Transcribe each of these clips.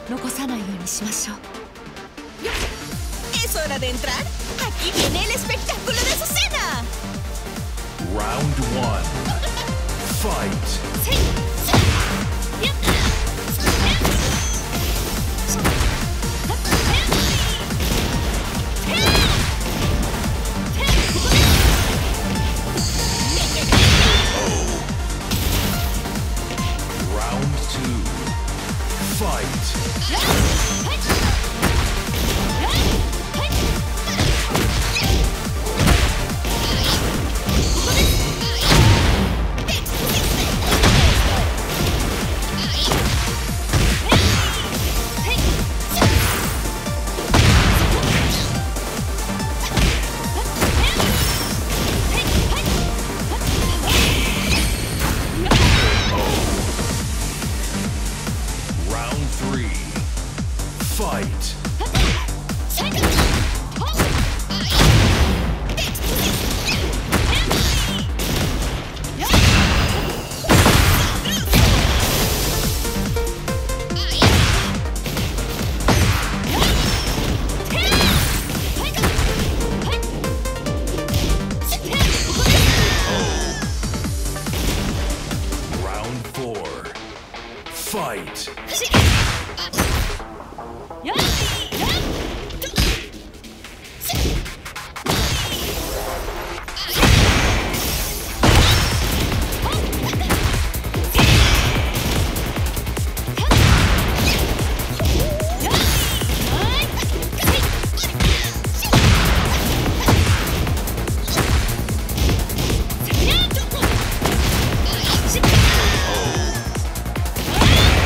残さないようにしましょう。 Es hora de entrar. Aquí viene el espectáculo de Azucena. Round 1. Fight. Round 2. Fight. Round 3. Fight. Round 4. Fight.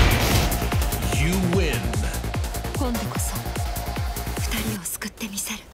You win. 今度こそ2人を救ってみせる。